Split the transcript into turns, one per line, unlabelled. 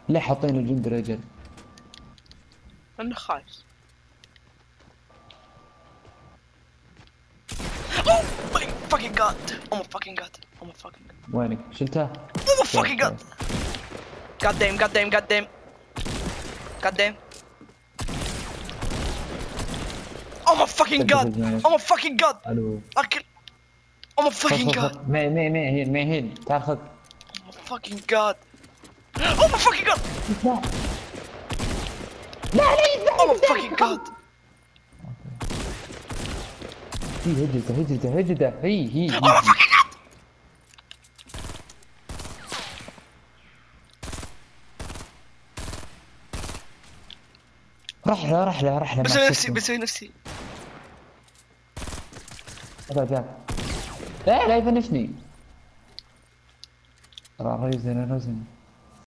ليه حاطين الجند يا رجال؟
انا خايف. Oh my fucking god. Oh my fucking god. Oh my fucking god.
وينك؟ شلته؟
Oh my fucking god. God damn, god damn, god damn. God damn. Oh my fucking god. Oh my fucking god.
الو.
أكل. Oh my fucking god.
ما هين تعال خذ.
Oh my fucking god. Oh my fucking god.
لا لا
Oh my fucking god.
هي هجده هي
Oh my fucking god.
رحله
بسوي نفسي.
ابعد لا يفنشني. رزن